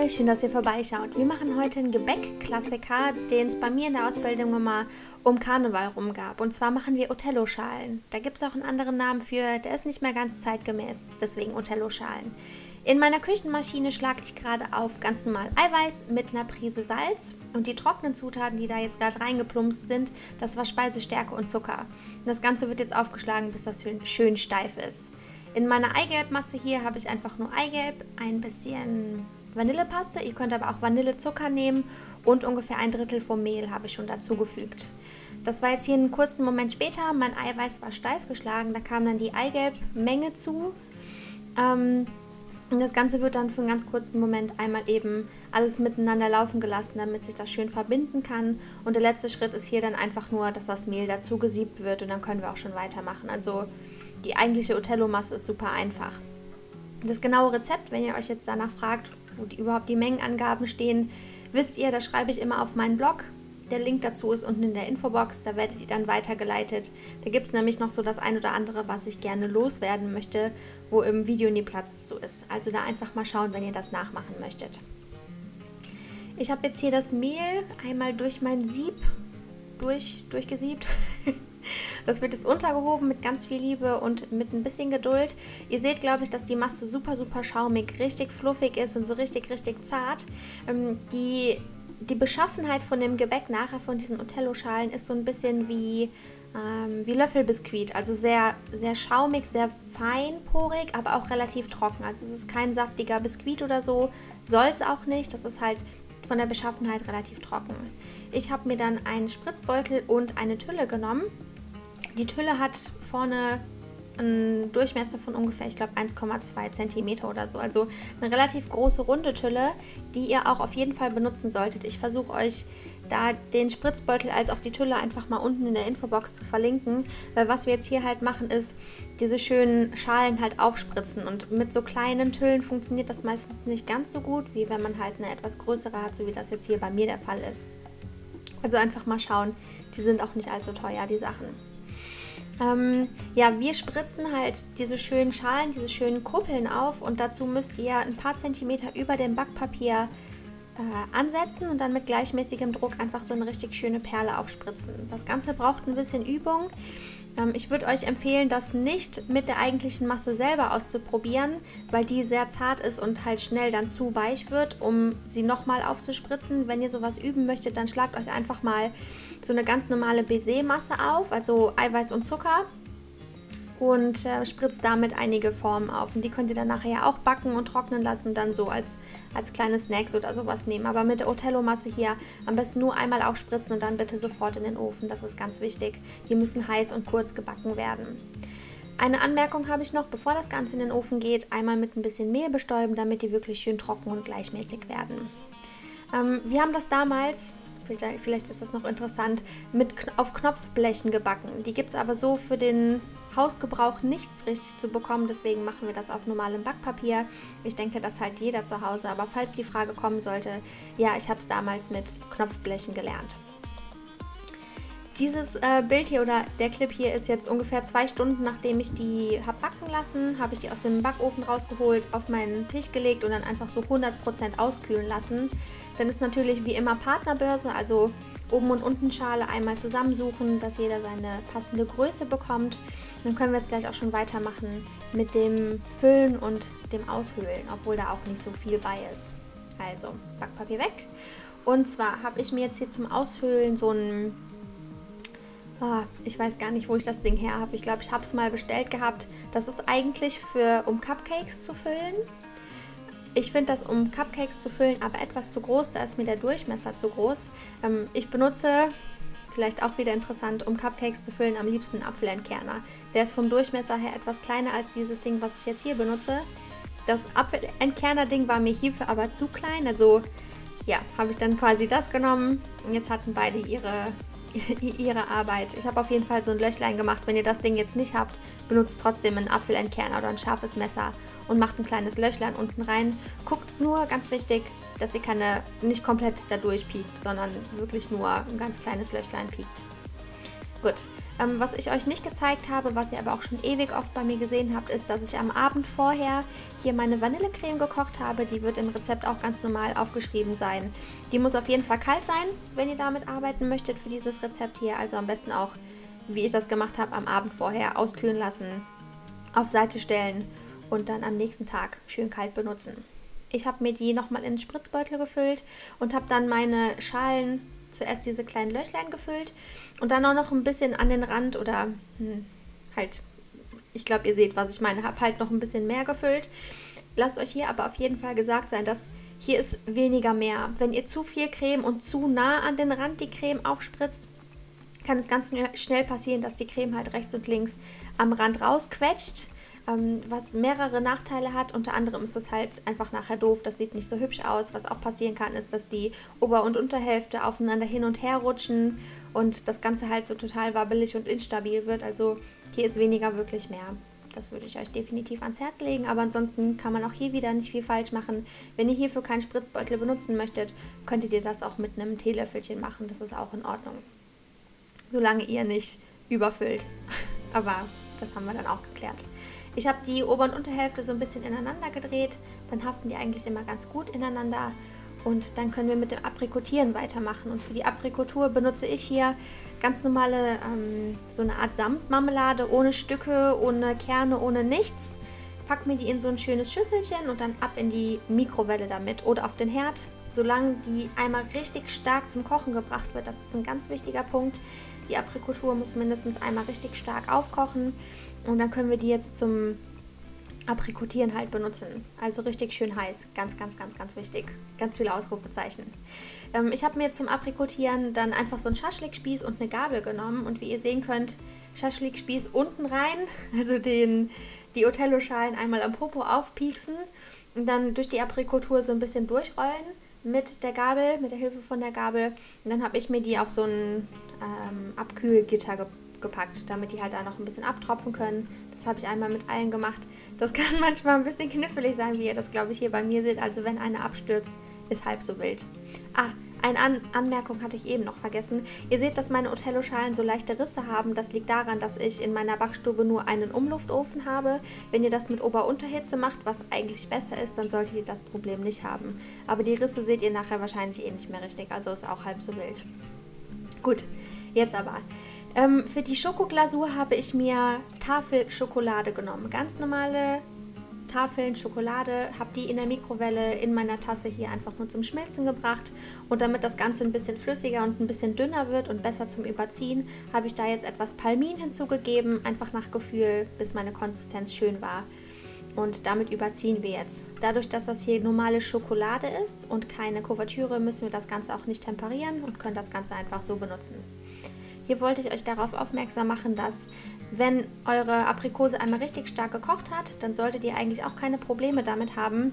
Hi, schön, dass ihr vorbeischaut. Wir machen heute einen Gebäckklassiker, den es bei mir in der Ausbildung immer um Karneval rum gab. Und zwar machen wir Othello-Schalen. Da gibt es auch einen anderen Namen für, der ist nicht mehr ganz zeitgemäß, deswegen Othello-Schalen. In meiner Küchenmaschine schlage ich gerade auf ganz normal Eiweiß mit einer Prise Salz. Und die trockenen Zutaten, die da jetzt gerade reingeplumpst sind, das war Speisestärke und Zucker. Und das Ganze wird jetzt aufgeschlagen, bis das schön steif ist. In meiner Eigelbmasse hier habe ich einfach nur Eigelb, ein bisschen Vanillepaste, ihr könnt aber auch Vanillezucker nehmen und ungefähr 1/3 vom Mehl habe ich schon dazugefügt. Das war jetzt hier einen kurzen Moment später, mein Eiweiß war steif geschlagen, da kam dann die Eigelbmenge zu. Und das Ganze wird dann für einen ganz kurzen Moment einmal eben alles miteinander laufen gelassen, damit sich das schön verbinden kann. Und der letzte Schritt ist hier dann einfach nur, dass das Mehl dazu gesiebt wird und dann können wir auch schon weitermachen. Also die eigentliche Othello-Masse ist super einfach. Das genaue Rezept, wenn ihr euch jetzt danach fragt, wo überhaupt die Mengenangaben stehen, wisst ihr, das schreibe ich immer auf meinen Blog. Der Link dazu ist unten in der Infobox, da werdet ihr dann weitergeleitet. Da gibt es nämlich noch so das ein oder andere, was ich gerne loswerden möchte, wo im Video nie Platz zu ist. Also da einfach mal schauen, wenn ihr das nachmachen möchtet. Ich habe jetzt hier das Mehl einmal durch mein Sieb durchgesiebt. Das wird jetzt untergehoben mit ganz viel Liebe und mit ein bisschen Geduld. Ihr seht, glaube ich, dass die Masse super, super schaumig, richtig fluffig ist und so richtig, richtig zart. Die Beschaffenheit von dem Gebäck nachher von diesen Othello-Schalen ist so ein bisschen wie Löffelbiskuit. Also sehr, sehr schaumig, sehr feinporig, aber auch relativ trocken. Also es ist kein saftiger Biskuit oder so, soll es auch nicht. Das ist halt von der Beschaffenheit relativ trocken. Ich habe mir dann einen Spritzbeutel und eine Tülle genommen. Die Tülle hat vorne einen Durchmesser von ungefähr, ich glaube 1,2 cm oder so. Also eine relativ große runde Tülle, die ihr auch auf jeden Fall benutzen solltet. Ich versuche euch da den Spritzbeutel als auch die Tülle einfach mal unten in der Infobox zu verlinken, weil was wir jetzt hier halt machen ist, diese schönen Schalen halt aufspritzen und mit so kleinen Tüllen funktioniert das meistens nicht ganz so gut, wie wenn man halt eine etwas größere hat, so wie das jetzt hier bei mir der Fall ist. Also einfach mal schauen, die sind auch nicht allzu teuer, die Sachen. Ja, wir spritzen halt diese schönen Schalen, diese schönen Kuppeln auf und dazu müsst ihr ein paar Zentimeter über dem Backpapier ansetzen und dann mit gleichmäßigem Druck einfach so eine richtig schöne Perle aufspritzen. Das Ganze braucht ein bisschen Übung. Ich würde euch empfehlen, das nicht mit der eigentlichen Masse selber auszuprobieren, weil die sehr zart ist und halt schnell dann zu weich wird, um sie nochmal aufzuspritzen. Wenn ihr sowas üben möchtet, dann schlagt euch einfach mal so eine ganz normale Baiser-Masse auf, also Eiweiß und Zucker, und spritzt damit einige Formen auf. Und die könnt ihr dann nachher auch backen und trocknen lassen, dann so als kleine Snacks oder sowas nehmen. Aber mit der Othello-Masse hier am besten nur einmal aufspritzen und dann bitte sofort in den Ofen. Das ist ganz wichtig. Die müssen heiß und kurz gebacken werden. Eine Anmerkung habe ich noch, bevor das Ganze in den Ofen geht, einmal mit ein bisschen Mehl bestäuben, damit die wirklich schön trocken und gleichmäßig werden. Wir haben das damals, vielleicht ist das noch interessant, auf Knopfblechen gebacken. Die gibt es aber so für den Hausgebrauch nicht richtig zu bekommen, deswegen machen wir das auf normalem Backpapier. Ich denke, das halt jeder zu Hause, aber falls die Frage kommen sollte, ja, ich habe es damals mit Knopfblechen gelernt. Dieses Bild hier oder der Clip hier ist jetzt ungefähr 2 Stunden, nachdem ich die habe backen lassen, habe ich die aus dem Backofen rausgeholt, auf meinen Tisch gelegt und dann einfach so 100% auskühlen lassen. Dann ist natürlich wie immer Partnerbörse, also oben und unten Schale einmal zusammensuchen, dass jeder seine passende Größe bekommt. Dann können wir jetzt gleich auch schon weitermachen mit dem Füllen und dem Aushöhlen, obwohl da auch nicht so viel bei ist. Also Backpapier weg. Und zwar habe ich mir jetzt hier zum Aushöhlen so ein, ich weiß gar nicht, wo ich das Ding her habe. Ich glaube, ich habe es mal bestellt gehabt. Das ist eigentlich um Cupcakes zu füllen. Ich finde das, um Cupcakes zu füllen, aber etwas zu groß, da ist mir der Durchmesser zu groß. Ich benutze, vielleicht auch wieder interessant, um Cupcakes zu füllen, am liebsten einen Apfelentkerner. Der ist vom Durchmesser her etwas kleiner als dieses Ding, was ich jetzt hier benutze. Das Apfelentkerner-Ding war mir hierfür aber zu klein, also ja, habe ich dann quasi das genommen. Und jetzt hatten beide ihre Arbeit. Ich habe auf jeden Fall so ein Löchlein gemacht. Wenn ihr das Ding jetzt nicht habt, benutzt trotzdem einen Apfelentkerner oder ein scharfes Messer und macht ein kleines Löchlein unten rein. Guckt nur, ganz wichtig, dass ihr nicht komplett da durchpiekt, sondern wirklich nur ein ganz kleines Löchlein piekt. Gut, Was ich euch nicht gezeigt habe, was ihr aber auch schon ewig oft bei mir gesehen habt, ist, dass ich am Abend vorher hier meine Vanillecreme gekocht habe. Die wird im Rezept auch ganz normal aufgeschrieben sein. Die muss auf jeden Fall kalt sein, wenn ihr damit arbeiten möchtet für dieses Rezept hier. Also am besten auch, wie ich das gemacht habe, am Abend vorher auskühlen lassen, auf Seite stellen und dann am nächsten Tag schön kalt benutzen. Ich habe mir die nochmal in den Spritzbeutel gefüllt und habe dann meine Schalen zuerst diese kleinen Löchlein gefüllt und dann auch noch ein bisschen an den Rand oder halt, ich glaube, ihr seht, was ich meine, habe halt noch ein bisschen mehr gefüllt. Lasst euch hier aber auf jeden Fall gesagt sein, dass hier ist weniger mehr. Wenn ihr zu viel Creme und zu nah an den Rand die Creme aufspritzt, kann es ganz schnell passieren, dass die Creme halt rechts und links am Rand rausquetscht, was mehrere Nachteile hat. Unter anderem ist das halt einfach nachher doof, das sieht nicht so hübsch aus. Was auch passieren kann, ist, dass die Ober- und Unterhälfte aufeinander hin und her rutschen und das Ganze halt so total wabbelig und instabil wird. Also hier ist weniger wirklich mehr. Das würde ich euch definitiv ans Herz legen, aber ansonsten kann man auch hier wieder nicht viel falsch machen. Wenn ihr hierfür keinen Spritzbeutel benutzen möchtet, könntet ihr das auch mit einem Teelöffelchen machen, das ist auch in Ordnung. Solange ihr nicht überfüllt. Aber das haben wir dann auch geklärt. Ich habe die Ober- und Unterhälfte so ein bisschen ineinander gedreht, dann haften die eigentlich immer ganz gut ineinander und dann können wir mit dem Aprikotieren weitermachen. Und für die Aprikotur benutze ich hier ganz normale, so eine Art Samtmarmelade, ohne Stücke, ohne Kerne, ohne nichts. Pack mir die in so ein schönes Schüsselchen und dann ab in die Mikrowelle damit oder auf den Herd, solange die einmal richtig stark zum Kochen gebracht wird. Das ist ein ganz wichtiger Punkt. Die Aprikotur muss mindestens einmal richtig stark aufkochen und dann können wir die jetzt zum Aprikotieren halt benutzen. Also richtig schön heiß. Ganz, ganz, ganz, ganz wichtig. Ganz viele Ausrufezeichen. Ich habe mir zum Aprikotieren dann einfach so einen Schaschlikspieß und eine Gabel genommen und wie ihr sehen könnt, Schaschlikspieß unten rein, also die Othello-Schalen einmal am Popo aufpieksen und dann durch die Aprikotur so ein bisschen durchrollen mit der Gabel, mit der Hilfe von der Gabel. Und dann habe ich mir die auf so ein Abkühlgitter gepackt, damit die halt da noch ein bisschen abtropfen können. Das habe ich einmal mit allen gemacht. Das kann manchmal ein bisschen knifflig sein, wie ihr das, glaube ich, hier bei mir seht. Also wenn eine abstürzt, ist halb so wild. Eine Anmerkung hatte ich eben noch vergessen. Ihr seht, dass meine Othello-Schalen so leichte Risse haben. Das liegt daran, dass ich in meiner Backstube nur einen Umluftofen habe. Wenn ihr das mit Ober-Unterhitze macht, was eigentlich besser ist, dann solltet ihr das Problem nicht haben. Aber die Risse seht ihr nachher wahrscheinlich eh nicht mehr richtig, also ist auch halb so wild. Gut, jetzt aber. Für die Schokoglasur habe ich mir Tafelschokolade genommen. Ganz normale Tafeln Schokolade, habe die in der Mikrowelle in meiner Tasse hier einfach nur zum Schmilzen gebracht. Und damit das Ganze ein bisschen flüssiger und ein bisschen dünner wird und besser zum Überziehen, habe ich da jetzt etwas Palmin hinzugegeben, einfach nach Gefühl, bis meine Konsistenz schön war. Und damit überziehen wir jetzt. Dadurch, dass das hier normale Schokolade ist und keine Kuvertüre, müssen wir das Ganze auch nicht temperieren und können das Ganze einfach so benutzen. Hier wollte ich euch darauf aufmerksam machen, dass wenn eure Aprikose einmal richtig stark gekocht hat, dann solltet ihr eigentlich auch keine Probleme damit haben,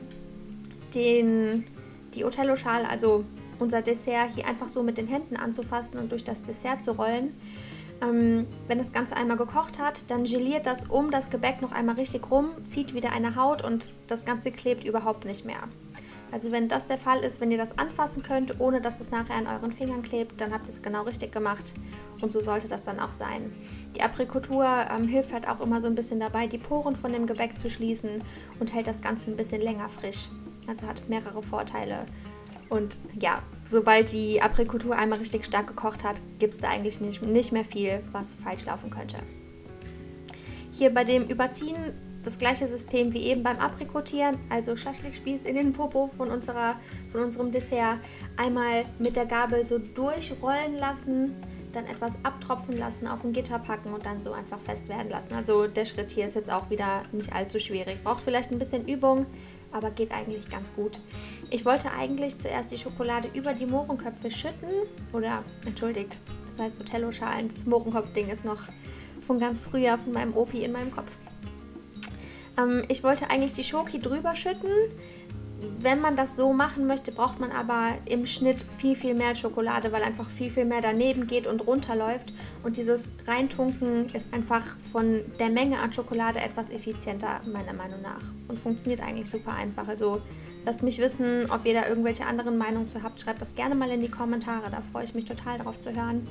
die Othello-Schale, also unser Dessert, hier einfach so mit den Händen anzufassen und durch das Dessert zu rollen. Wenn das Ganze einmal gekocht hat, dann geliert das um das Gebäck noch einmal richtig rum, zieht wieder eine Haut und das Ganze klebt überhaupt nicht mehr. Also wenn das der Fall ist, wenn ihr das anfassen könnt, ohne dass es nachher an euren Fingern klebt, dann habt ihr es genau richtig gemacht und so sollte das dann auch sein. Die Aprikotur hilft halt auch immer so ein bisschen dabei, die Poren von dem Gebäck zu schließen und hält das Ganze ein bisschen länger frisch. Also hat mehrere Vorteile. Und ja, sobald die Aprikotur einmal richtig stark gekocht hat, gibt es da eigentlich nicht mehr viel, was falsch laufen könnte. Hier bei dem Überziehen das gleiche System wie eben beim Aprikotieren, also Schaschlikspieß in den Popo von unserem Dessert. Einmal mit der Gabel so durchrollen lassen, dann etwas abtropfen lassen, auf ein Gitter packen und dann so einfach fest werden lassen. Also der Schritt hier ist jetzt auch wieder nicht allzu schwierig. Braucht vielleicht ein bisschen Übung, aber geht eigentlich ganz gut. Ich wollte eigentlich zuerst die Schokolade über die Mohrenköpfe schütten, oder entschuldigt, das heißt Othello-Schalen. Das Mohrenkopf-Ding ist noch von ganz früher von meinem Opi in meinem Kopf. Ich wollte eigentlich die Schoki drüber schütten. Wenn man das so machen möchte, braucht man aber im Schnitt viel, viel mehr Schokolade, weil einfach viel, viel mehr daneben geht und runterläuft. Und dieses Reintunken ist einfach von der Menge an Schokolade etwas effizienter, meiner Meinung nach. Und funktioniert eigentlich super einfach. Also lasst mich wissen, ob ihr da irgendwelche anderen Meinungen zu habt. Schreibt das gerne mal in die Kommentare, da freue ich mich total darauf zu hören.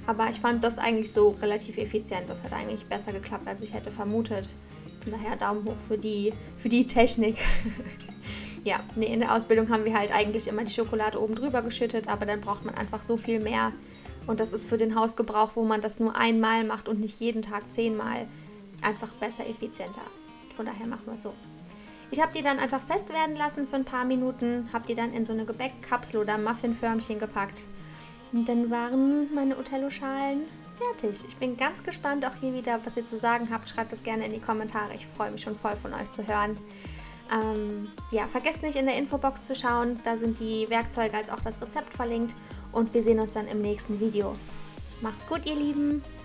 Aber ich fand das eigentlich so relativ effizient. Das hat eigentlich besser geklappt, als ich hätte vermutet. Von daher Daumen hoch für die Technik. Ja, nee, in der Ausbildung haben wir halt eigentlich immer die Schokolade oben drüber geschüttet, aber dann braucht man einfach so viel mehr. Und das ist für den Hausgebrauch, wo man das nur einmal macht und nicht jeden Tag 10-mal, einfach besser, effizienter. Von daher machen wir es so. Ich habe die dann einfach fest werden lassen für ein paar Minuten, habe die dann in so eine Gebäckkapsel oder Muffinförmchen gepackt. Und dann waren meine Othello-Schalen fertig. Ich bin ganz gespannt auch hier wieder, was ihr zu sagen habt. Schreibt es gerne in die Kommentare. Ich freue mich schon voll von euch zu hören. Ja, vergesst nicht in der Infobox zu schauen. Da sind die Werkzeuge als auch das Rezept verlinkt. Und wir sehen uns dann im nächsten Video. Macht's gut, ihr Lieben!